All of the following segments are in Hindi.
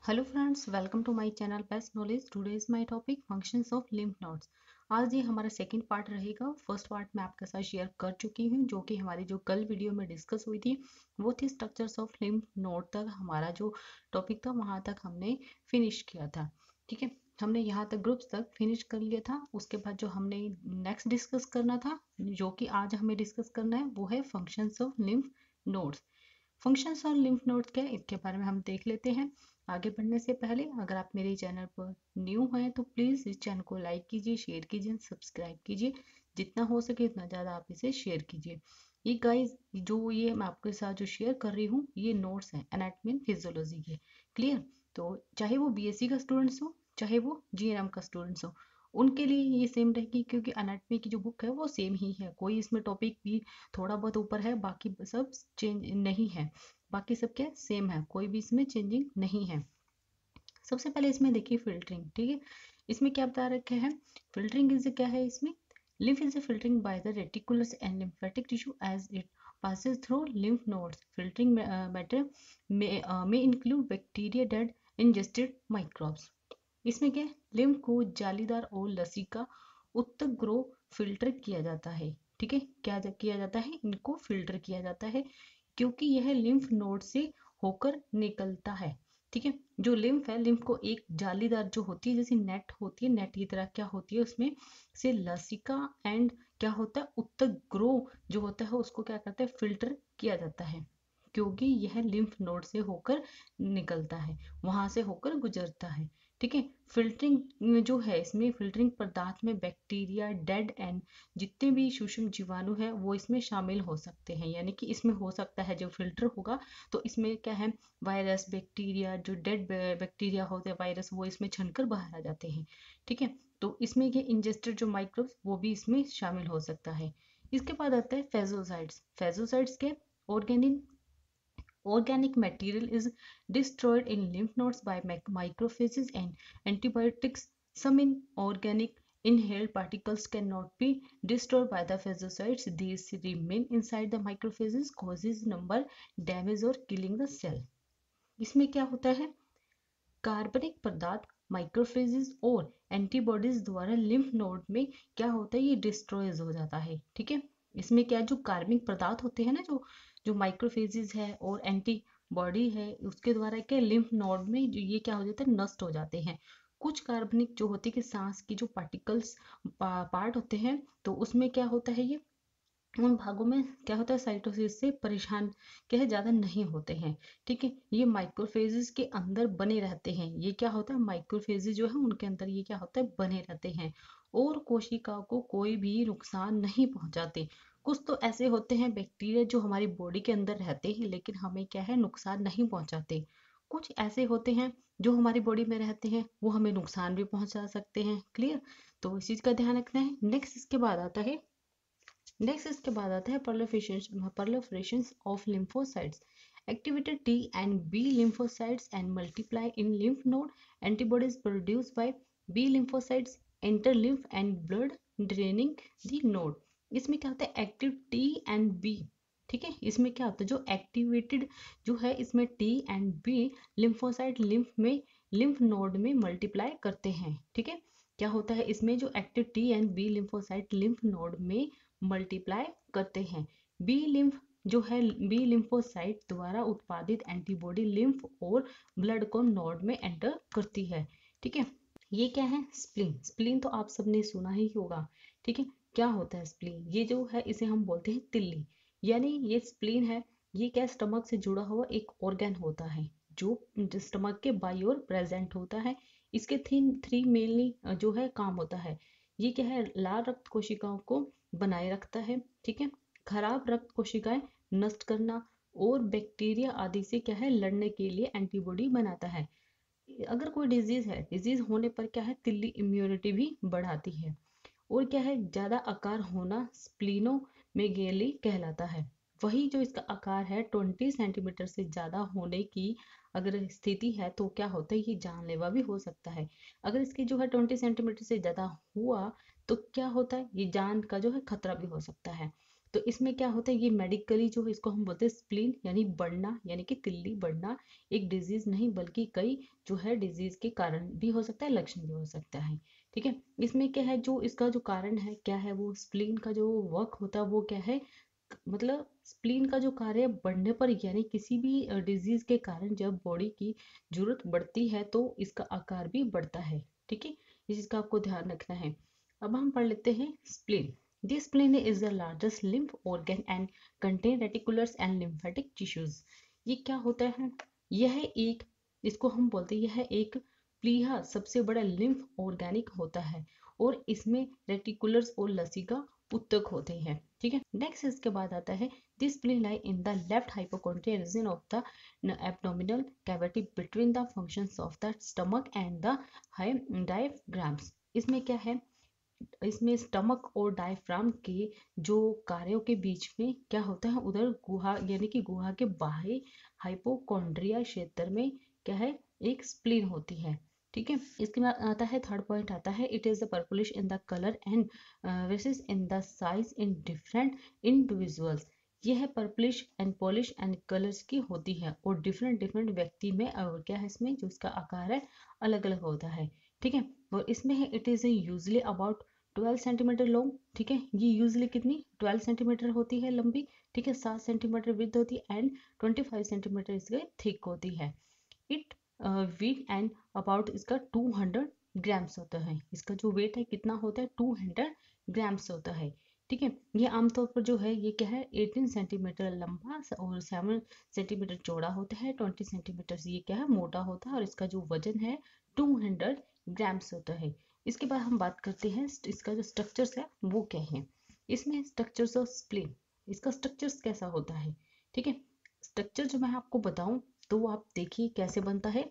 Hello friends, welcome to my channel best knowledge. Today is my topic functions of lymph nodes. आज ये हमारा सेकंड पार्ट रहेगा। फर्स्ट पार्ट मैं आपके साथ शेयर कर चुकी हूँ, जो कि हमारी जो कल वीडियो में डिस्कस हुई थी वो थी स्ट्रक्चर्स ऑफ लिम्फ नोड। तक हमारा जो टॉपिक था वहाँ तक हमने फिनिश किया था। ठीक है, हमने यहाँ तक ग्रुप्स तक फिनिश कर लिया था। उसके बाद जो हमने नेक्स्ट डिस्कस करना था, जो कि आज हमें डिस्कस करना है, वो है functions of lymph nodes. Functions और लिम्फ नोड्स क्या है, इसके बारे में हम देख लेते हैं। आगे बढ़ने से पहले अगर आप मेरे चैनल पर न्यू हैं तो प्लीज़ इस चैनल को लाइक कीजिए, शेयर कीजिए, सब्सक्राइब कीजिए। जितना हो सके उतना ज़्यादा आप इसे शेयर कीजिए। ये गाइस, जो ये मैं आपके साथ जो शेयर कर रही हूँ, ये नोट्स हैं एनाटॉमी एंड फिजियोलॉजी के। क्लियर? तो चाहे वो बीएससी का स्टूडेंट्स हो, चाहे वो जीएनएम का स्टूडेंट्स हो, उनके लिए ये सेम रहेगी, क्योंकि एनाटॉमी की जो बुक है वो सेम ही है। कोई इसमें टॉपिक भी थोड़ा बहुत ऊपर है, बाकी सब चेंज नहीं है। बाकी सब क्या सेम है, कोई भी इसमें चेंजिंग नहीं है। सबसे पहले इसमें देखिए फिल्टरिंग। ठीक है, इसमें क्या बता रखे हैं, फिल्टरिंग इज क्या है इसमें, lymph is a filtering by the reticulous and lymphatic tissue as it passes through lymph nodes. Filtering matter may include bacteria that ingested microbes. इसमें क्या है, लिम्फ को जालीदार और लसीका उत्तक ग्रो फिल्टर किया जाता है। ठीक है, क्या किया जाता है, इनको फिल्टर किया जाता है, क्योंकि यह लिम्फ नोड से होकर निकलता है। ठीक है, जो लिम्फ है, लिम्फ को एक जालीदार जो होती है, जैसे नेट होती है, नेट की तरह क्या होती है, उसमें से लसिका एंड क्या होता है, उत्तक ग्रो जो होता है, उसको क्या करता है, फिल्टर किया जाता है, क्योंकि यह लिम्फ नोड से होकर निकलता है, वहां से होकर गुजरता है। ठीक है, फिल्टरिंग जो है, इसमें फिल्टरिंग पदार्थ में बैक्टीरिया, डेड एंड जितने भी सूक्ष्म जीवाणु है वो इसमें शामिल हो सकते हैं। यानी कि इसमें हो सकता है जो फिल्टर होगा, तो इसमें क्या है, वायरस, बैक्टीरिया, जो डेड बैक्टीरिया होते हैं, वायरस, वो इसमें छनकर बाहर आ जाते हैं। ठीक है, तो इसमें ये इंजेस्टेड जो माइक्रोब्स वो भी इसमें शामिल हो सकता है। इसके बाद आता है फेजोसाइड्स। फेजोसाइड्स के organic organic material is destroyed in lymph nodes by microphages and antibiotics. Some inorganic inhaled particles cannot be destroyed by the phagocytes. These remain inside the microphages, causes number damage or killing the cell. इसमें क्या होता है, कार्बनिक पदार्थ माइक्रोफेजेस और एंटीबॉडीज द्वारा लिम्फ नोड में क्या होता है, ये डिस्ट्रॉयज हो जाता है। ठीक है, इसमें क्या, जो कार्बनिक पदार्थ होते हैं ना, जो जो माइक्रोफेजेस है और एंटीबॉडी है, उसके द्वारा क्या लिम्फ नोड में जो ये क्या हो जाता है, नष्ट हो जाते हैं। कुछ कार्बनिक जो होती है कि सांस की जो पार्टिकल्स पार्ट होते हैं, तो उसमें क्या होता है, ये उन भागों में क्या होता है, साइटोसिस से परेशान क्या है, ज़्यादा नहीं होते हैं। ठीक है, ये माइक्रोफेजेस के अंदर बने रहते हैं। ये क्या होता है, माइक्रोफेजेस जो है उनके अंदर ये क्या होता है, बने रहते हैं और कोशिका को कोई भी नुकसान नहीं पहुंचाते। कुछ तो ऐसे होते हैं बैक्टीरिया जो हमारी बॉडी के अंदर रहते हैं, लेकिन हमें क्या है, नुकसान नहीं पहुंचाते। कुछ ऐसे होते हैं जो हमारी बॉडी में रहते हैं, वो हमें नुकसान भी पहुंचा सकते हैं। क्लियर? तो इस चीज का ध्यान रखना है। नेक्स्ट इसके बाद आता है, इसके बाद आता है proliferation of lymphocytes. Activated T and B lymphocytes and multiply in lymph node. Antibodies produced by B lymphocytes enter lymph and blood draining the node. इसमें क्या होता है, एक्टिव T and B। ठीक है, इसमें क्या होता है, जो एक्टिवेटेड जो है, इसमें T and B lymphocyte lymph node में मल्टीप्लाई करते हैं। ठीक है, क्या होता है, इसमें जो active T and B lymphocyte lymph node में मल्टीप्लाई करते हैं। बी लिम्फ जो है, बी लिम्फोसाइट द्वारा उत्पादित एंटीबॉडी लिम्फ और ब्लड को नोड में एंटर करती है। ठीक है, ये क्या है, स्प्लीन। स्प्लीन तो आप सबने सुना ही होगा। ठीक है, क्या होता है स्प्लीन, ये जो है इसे हम बोलते हैं तिल्ली। यानी ये स्प्लीन है, ये क्या, स्टमक से जुड़ा हुआ एक ऑर्गन होता है, जो स्टमक के बाई ओर प्रेजेंट होता है। इसके थ्री मेनली जो है काम होता है, ये क्या है, लाल रक्त कोशिकाओं को बनाए रखता है। ठीक है, खराब रक्त कोशिकाएं नष्ट करना और बैक्टीरिया आदि से क्या है, लड़ने के लिए एंटीबॉडी बनाता है। अगर कोई डिजीज है, डिजीज होने पर क्या है, तिल्ली इम्यूनिटी भी बढ़ाती है। और क्या है, ज्यादा आकार होना स्प्लीनोमेगेली कहलाता है। वही जो इसका आकार है 20 सेंटीमीटर से ज्यादा होने की अगर स्थिति है, तो क्या होता है, ये जानलेवा भी हो सकता है। अगर इसकी जो है 20 सेंटीमीटर से ज्यादा हुआ, तो क्या होता है, ये जान का जो है खतरा भी हो सकता है। तो तो इसमें क्या होता है, ये मेडिकली जो इसको हम बोलते हैं स्प्लीन यानी बढ़ना, यानी कि तिल्ली बढ़ना एक डिजीज नहीं बल्कि कई जो है डिजीज के कारण भी हो सकता है, लक्षण भी हो सकता है। ठीक है, इसमें क्या है, जो इसका जो कारण है क्या है, वो स्प्लीन का जो वर्क होता है वो क्या है, मतलब स्प्लीन का जो कार्य बढ़ने पर यानी किसी भी डिजीज के कारण जब बॉडी की जरूरत बढ़ती है तो इसका आकार भी बढ़ता है। ठीक है, इस चीज का आपको ध्यान रखना है। अब हम पढ़ लेते हैं spleen. This spleen is the largest lymph organ and contain reticulars and lymphatic tissues. ये क्या होता है, यह एक, इसको हम बोलते हैं यह एक प्लीहा सबसे बड़ा लिम्फ ऑर्गेनिक होता है और इसमें रेटिकुलर्स और लसीका उत्तक होते हैं। ठीक है, नेक्स्ट इसके बाद आता है this spleen lie in the left hypochondrial region of the abdominal cavity between the functions of the stomach and the diaphragms. इसमें क्या है, इसमें स्टमक और डायफ्राम के जो कार्यों के बीच में क्या होता है, उधर गुहा यानी कि गुहा के बाहरी हाइपोकॉन्ड्रिया क्षेत्र में क्या है, एक स्प्लीन होती है। ठीक है, इसके बाद आता है थर्ड पॉइंट आता है it is the purplish in the colour and varies in the size in different individuals. यह purplish and polish and colours की होती है और डिफरेंट डिफरेंट व्यक्ति में क्या है, इसमें जो इसका आकार है अलग अलग होता है। ठीक है, और इसमें है it is usually about 12 centimetre long. ठीक है, ये यूजली कितनी 12 सेंटीमीटर होती है लंबी। ठीक है, 7 सेंटीमीटर विड्थ होती है एंड 25 सेंटीमीटर इसके थिक होती है। इट वेट एंड अबाउट इसका 200 ग्राम्स होता है। इसका जो वेट है कितना होता है, 200 ग्राम्स होता है। ठीक है, ये आमतौर पर जो है ये क्या है 18 सेंटीमीटर लंबा और 7 सेंटीमीटर चौड़ा होता है, 20 सेंटीमीटर से ये क्या है मोटा होता है और इसका जो वजन है 200 ग्राम्स होता है। इसके बाद हम बात करते हैं इसका जो स्ट्रक्चर्स है वो क्या है। इसमें स्ट्रक्चर्स ऑफ स्प्लीन, इसका स्ट्रक्चर्स कैसा होता है। ठीक है, स्ट्रक्चर जो मैं आपको बताऊं तो वो आप देखिए कैसे बनता है।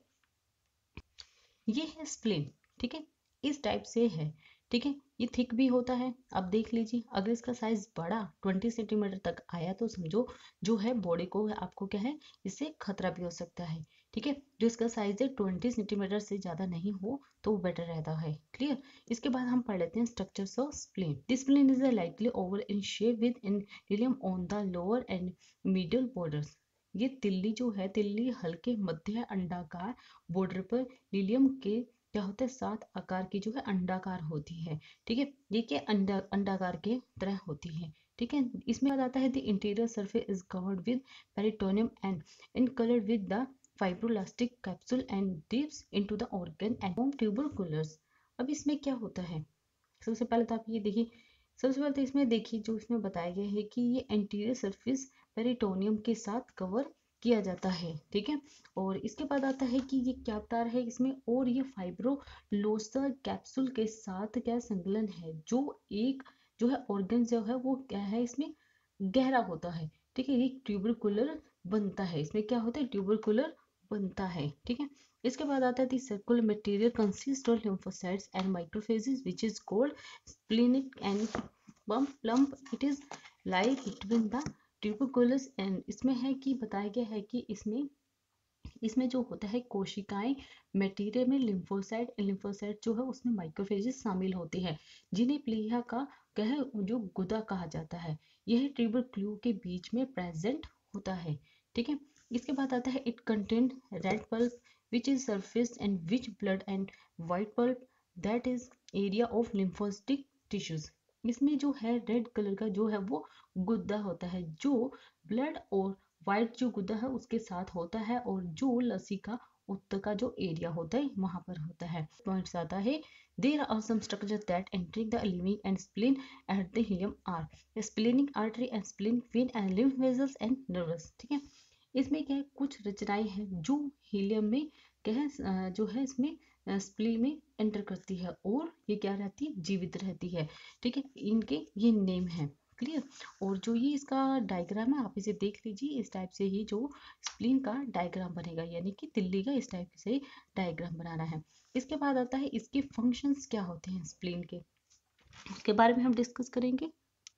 ये है स्प्लीन। ठीक है, इस टाइप से है। ठीक है, ये थिक भी होता है। अब देख लीजिए अगर इसका साइज बड़ा 20 सेंटीमीटर तक आया तो समझो जो है बॉडी को आपको क्या है, इससे खतरा भी हो सकता है। ठीक है, जो इसका साइज है 20 सेंटीमीटर से ज्यादा नहीं हो तो वो बेटर रहता है। क्लियर, इसके बाद हम पढ़ लेते हैं structures of spleen. This spleen is a lightly oval in shape with indium on the lower and middle borders. ये तिल्ली जो है, तिल्ली हल्के मध्य अंडाकार बॉर्डर पर लिलियम के क्या होता है, 7 आकार की जो है अंडाकार होती है। ठीक है, ये क्या अंडाकार के तरह होती है। ठीक है, इसमें याद आता है the interior surface is covered with peritoneum and in colour with the fibroelastic capsule and dips into the organ and form tuberculars. अब इसमें क्या होता है, सबसे पहले तो आप ये देखिए, सबसे पहले तो इसमें देखिए जो इसमें बताया गया है कि ये एंटीरियर सरफेस पेरिटोनियम के साथ कवर किया जाता है। ठीक है, और इसके बाद आता है कि ये क्या बता रहा है इसमें, और ये फाइब्रोलोसा कैप्सूल के साथ क्या संलग्न है, जो एक जो है ऑर्गन जो है वो क्या है इसमें गहरा होता है। ठीक है, ये ट्यूबरकुलर बनता है, इसमें क्या होता है ट्यूबरकुलर बनता है। ठीक है, इसके बाद आता है the circular material consist of lymphocytes and macrophages which is called splenic and plump it is lie between the tuberculous and इसमें है कि बताया गया है कि इसमें इसमें जो होता है कोशिकाएं मटेरियल में लिम्फोसाइट जो है उसमें माइक्रोफेजेस शामिल होते हैं जिन्हें प्लीहा का कह जो गुदा कहा जाता है। यह ट्यूबरक्ल्यू के बीच में प्रेजेंट होता है। ठीक है, इसके बाद आता है it contain red pulp which is surface and which blood and white pulp that is area of lymphocytic tissues. इसमें जो है रेड कलर का जो है वो गुद्दा होता है जो ब्लड और व्हाइट जो गुदा है उसके साथ होता है और जो लसीका उत्तर का जो एरिया होता है वहां पर होता है। पॉइंट्स आता है there are some structure that entering the living and spleen at the hilum are splenic artery and spleen vein and lymph vessels and nerves. ठीक है, इसमें क्या है कुछ रचनाएं हैं जो हीलियम में क्या है जो है इसमें स्प्लीन में एंटर करती है और ये क्या रहती है जीवित रहती है। ठीक है, इनके ये नेम है। क्लियर, और जो ये इसका डायग्राम है आप इसे देख लीजिए, इस टाइप से ही जो स्प्लीन का डायग्राम बनेगा यानी कि तिल्ली का इस टाइप से डायग्राम बनाना है। इसके बाद आता है इसके फंक्शंस क्या होते हैं स्प्लीन के, उसके बारे में हम डिस्कस करेंगे।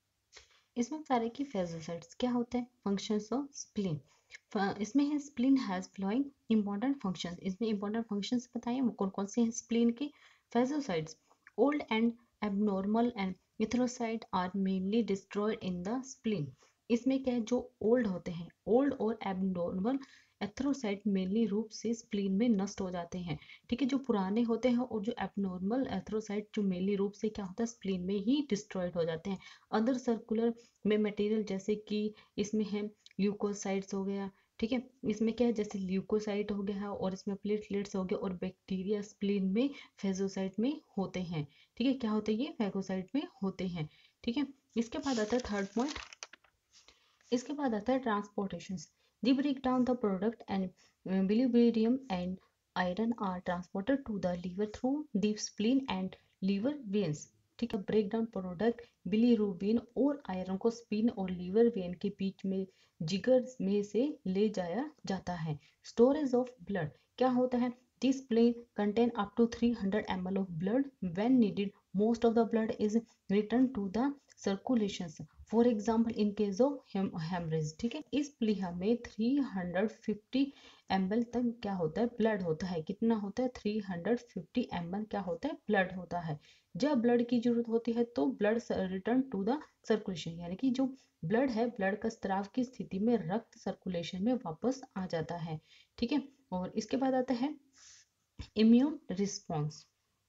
इसमें बता रहे कि फेजोसाइट्स क्या होते हैं, फंक्शंस ऑफ स्प्लीन। इसमें है spleen has following important functions. इसमें इंपॉर्टेंट फंक्शंस बताइए वो कौन कौन से हैं स्प्लीन के। Phagocytes old and abnormal and erythrocyte are mainly destroyed in the spleen. इसमें क्या है, जो ओल्ड होते हैं, ओल्ड और एबनॉर्मल एथेरोसाइट मेनली रूप से स्प्लीन में नष्ट हो जाते हैं। ठीक है, जो पुराने होते हैं और जो एबनॉर्मल एथेरोसाइट जो मेनली रूप से क्या होता है, स्प्लीन में ही डिस्ट्रॉयड हो जाते हैं। अदर सर्कुलर में मटेरियल जैसे कि इसमें है ल्यूकोसाइट्स हो गया। ठीक है, इसमें क्या है, जैसे ल्यूकोसाइट हो गया है और इसमें प्लेटलेट्स हो गए, और बैक्टीरिया स्प्लीन में फेगोसाइट में होते हैं। ठीक है, क्या होते हैं, ये फेगोसाइट में होते हैं। ठीक है, इसके बाद आता है थर्ड पॉइंट, इसके बाद आता है transportation. The break down the product and bilirubin and iron are transported to the liver through the spleen and liver veins. ठीक है, ब्रेक डाउन प्रोडक्ट बिलिरुबिन और आयरन को स्प्लीन और लीवर वेन के बीच में जिगर में से ले जाया जाता है। स्टोरेज ऑफ ब्लड, क्या होता है, this spleen contain up to 300 ml of blood. When needed, most of the blood is returned to the circulation. For example in case of haemorrhage. ठीक है, इस प्लीहा में 350 ml तक क्या होता है, ब्लड होता है। कितना होता है, 350 ml क्या होता है, ब्लड होता है। जब ब्लड की जरूरत होती है तो blood return to the circulation, यानी कि जो ब्लड है, ब्लड का स्त्राव की स्थिति में रक्त सर्कुलेशन में वापस आ जाता है। ठीक है, और इसके बाद आता है इम्यून रिस्पॉन्स।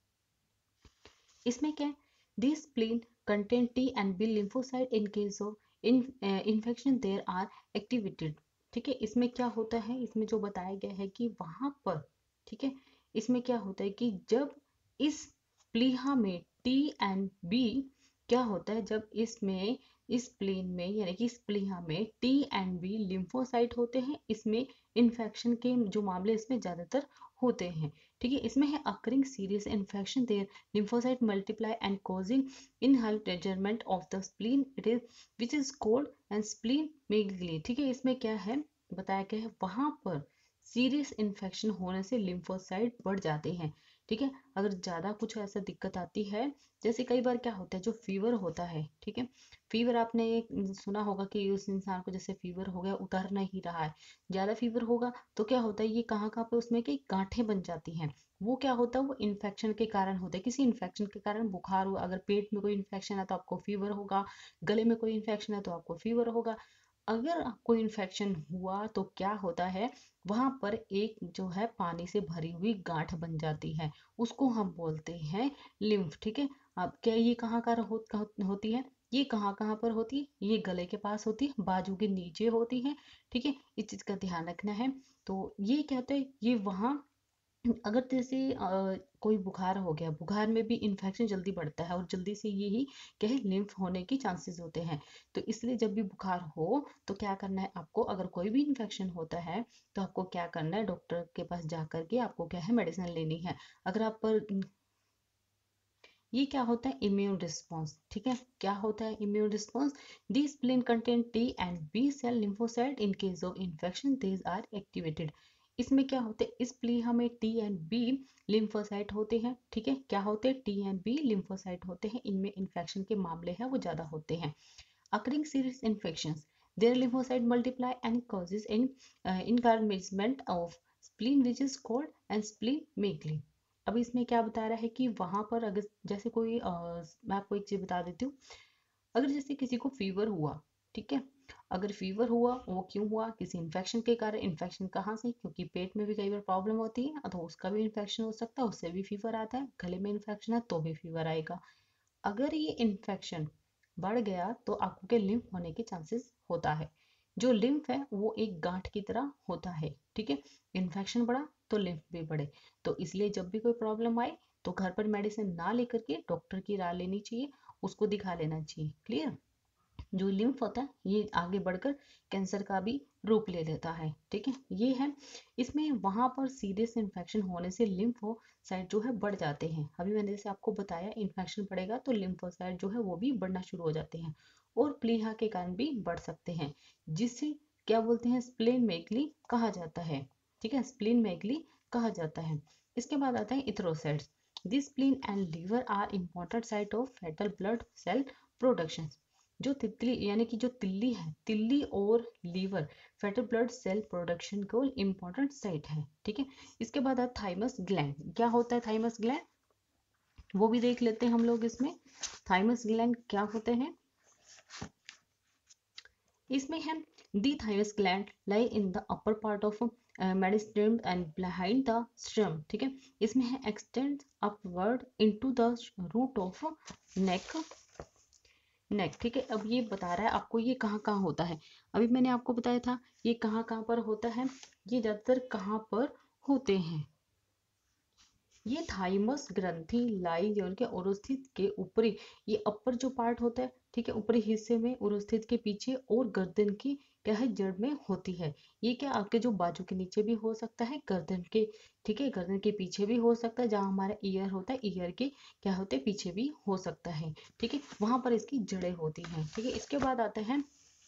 इसमें क्या है, this spleen contain T and B lymphocyte in case of infection there are activated। ठीक है, इसमें क्या होता है, इसमें जो बताया गया है कि वहां पर, ठीक है, इसमें क्या होता है कि जब इस प्लीहा में T and B क्या होता है, जब इसमें इस प्लेन में यानी कि इस प्लीहा में T and B लिम्फोसाइट होते हैं, इसमें इन्फेक्शन के जो मामले इसमें ज्यादातर होते हैं। ठीक है, इसमें है occurring serious infection there lymphocyte multiply and causing enlargement of the spleen, it is which is called and splenomegaly। ठीक है, इसमें क्या है, बताया गया है वहां पर सीरियस इन्फेक्शन होने से लिम्फोसाइट बढ़ जाते हैं। ठीक है, अगर ज्यादा कुछ ऐसा दिक्कत आती है, जैसे कई बार क्या होता है, जो फीवर होता है, ठीक है, फीवर आपने सुना होगा कि उस इंसान को जैसे फीवर हो गया, उतर नहीं रहा है, ज्यादा फीवर होगा तो क्या होता है, ये कहाँ कहाँ पे उसमें की गांठें बन जाती हैं। वो क्या होता है, वो इन्फेक्शन के कारण होता है, किसी इन्फेक्शन के कारण बुखार हुआ, अगर पेट में कोई इन्फेक्शन है तो आपको फीवर होगा, गले में कोई इन्फेक्शन है तो आपको फीवर होगा। अगर आपको इन्फेक्शन हुआ तो क्या होता है, वहां पर एक जो है पानी से भरी हुई गांठ बन जाती है, उसको हम बोलते हैं लिम्फ। ठीक है, अब क्या ये कहाँ का होती है, ये कहाँ कहाँ पर होती है, ये गले के पास होती है, बाजू के नीचे होती है। ठीक है, इस चीज का ध्यान रखना है। तो ये क्या होता है, ये वहां अगर जैसे कोई बुखार हो गया, बुखार में भी इन्फेक्शन जल्दी बढ़ता है और जल्दी से यही क्या है, लिम्फ होने की चांसेस होते हैं। तो इसलिए जब भी बुखार हो तो क्या करना है आपको, अगर कोई भी इन्फेक्शन होता है तो आपको क्या करना है, डॉक्टर के पास जा करके आपको क्या है, मेडिसिन लेनी है। अगर आप पर ये क्या होता है, इम्यून रिस्पॉन्स। ठीक है, क्या होता है immune response, the spleen contain T and B cell lymphocyte in case of infection these are activated. इसमें क्या होते हैं, इस प्लीहा में टी एंड बी लिम्फोसाइट होते हैं। ठीक है, क्या होते हैं, टी एंड बी लिम्फोसाइट होते हैं, इनमें इन्फेक्शन के मामले हैं वो ज्यादा होते हैं। occurring serious infections, their lymphocyte multiply and causes an enlargement of spleen which is called and splenomegaly। अब इसमें क्या बता रहा है कि वहां पर अगर जैसे कोई मैं आपको एक चीज बता देती हूँ, अगर जैसे किसी को फीवर हुआ, ठीक है, अगर फीवर हुआ वो क्यों हुआ, किसी इन्फेक्शन के कारण। इन्फेक्शन कहाँ से, क्योंकि पेट में भी कई बार प्रॉब्लम होती है तो उसका भी इन्फेक्शन हो सकता है, उससे भी फीवर आता है। गले में इन्फेक्शन है तो भी फीवर आएगा। अगर ये इन्फेक्शन बढ़ गया तो आपको के लिम्फ होने के चांसेस होता है। जो लिम्फ है वो एक गांठ की तरह होता है। ठीक है, इन्फेक्शन बढ़ा तो लिम्फ भी बढ़े। तो इसलिए जब भी कोई प्रॉब्लम आए तो घर पर मेडिसिन ना लेकर के डॉक्टर की राय लेनी चाहिए, उसको दिखा लेना चाहिए। क्लियर, जो लिम्फ होता है ये आगे बढ़कर कैंसर का भी रूप ले लेता है। ठीक है, ये है। इसमें वहां पर सीरियस इन्फेक्शन होने से लिम्फोसाइट जो है बढ़ जाते हैं। अभी मैंने जैसे आपको बताया, इन्फेक्शन बढ़ेगा तो लिम्फोसाइट जो है वो भी बढ़ना शुरू हो जाते हैं और प्लीहा के कारण भी बढ़ सकते हैं, जिसे क्या बोलते हैं, स्प्लेनमेगली कहा जाता है। ठीक है, स्प्लेनमेगली कहा जाता है। इसके बाद आता है erythrocytes. This spleen and liver are important site of fetal blood cell production. जो तितली यानी कि जो तिल्ली है, तिल्ली और liver fetal blood cell production को इम्पोर्टेंट साइट है। ठीक है, इसके बाद थाइमस ग्लैंड। क्या होता है थाइमस ग्लैंड, वो भी देख लेते हैं हम लोग इसमें। थाइमस ग्लैंड क्या होते हैं, इसमें है the thymus gland lie in the upper part of mediastinum and behind the sternum, ठीक है। इसमें है extend upward into the root of neck, ठीक है। अब ये बता रहा है आपको ये कहाँ कहाँ होता है। अभी मैंने आपको बताया था ये कहाँ कहाँ पर होता है, ये ज्यादातर कहाँ पर होते हैं। ये थाइमस ग्रंथि लाई जो उनके उरोस्थित के ऊपरी, ये अपर जो पार्ट होता है, ठीक है, ऊपरी हिस्से में उरोस्थित के पीछे और गर्दन की क्या है जड़ में होती है। ये क्या आपके जो बाजू के नीचे भी हो सकता है, गर्दन के, ठीक है, गर्दन के पीछे भी हो सकता है, जहाँ हमारा ईयर होता है ईयर के क्या होते हैं पीछे भी हो सकता है, ठीक है, वहां पर इसकी जड़ें होती हैं, ठीक है। इसके बाद आता है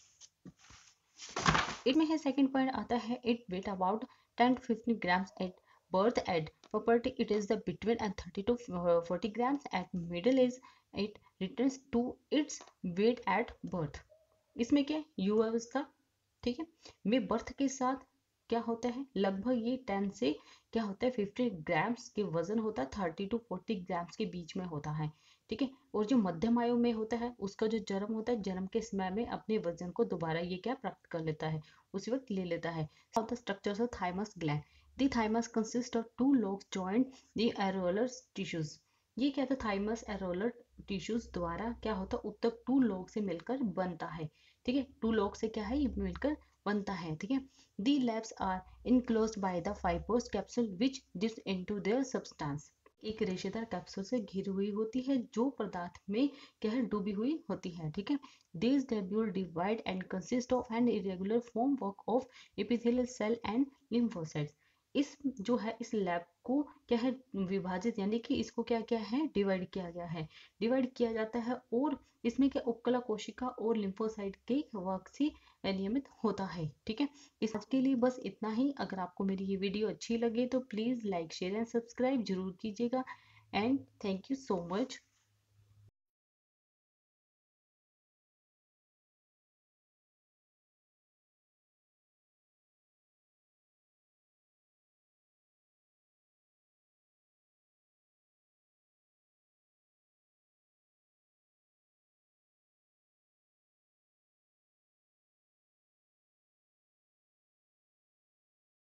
इसमें है सेकंड पॉइंट आता है it weight about 10 to 15 grams at birth at puberty it is the between and 30 to 40 grams at middle age it returns to its weight at birth। इसमें क्या युवावस्था, ठीक है, में बर्थ के साथ क्या होता है लगभग ये 10 से क्या होता है 50 ग्राम्स के वजन होता है, 30 to 40 ग्राम्स के बीच में होता है, ठीक है। और जो मध्यम आयु में होता है उसका जो जन्म होता है, जन्म के समय में अपने वजन को दोबारा ये क्या प्राप्त कर लेता है, उसी वक्त ले लेता है। Of the structures of thymus gland, the thymus consist of two lobes joint the areolar tissues. ये क्या था थाइमस एरोलर टिश्यूज द्वारा क्या होता है उत्तक टू लॉब से मिलकर बनता है, ठीक है, टू लॉब से क्या है ये मिलकर बनता है, ठीक है। The lobes are enclosed by the fibrous capsule which dips into their substance. एक रेशेदार कैप्सूल से घिरी हुई होती है जो पदार्थ में क्या है डूबी हुई होती है, ठीक है। This lobule divide and consist of an irregular framework of epithelial cell and lymphocytes. इस जो है इस लैब को क्या है विभाजित यानी कि इसको क्या क्या है डिवाइड किया गया है, डिवाइड किया जाता है, और इसमें क्या उपकला कोशिका और लिम्फोसाइट के वर्क से नियमित होता है, ठीक है। इस आज के लिए बस इतना ही। अगर आपको मेरी ये वीडियो अच्छी लगे तो please like share and subscribe जरूर कीजिएगा and thank you so much.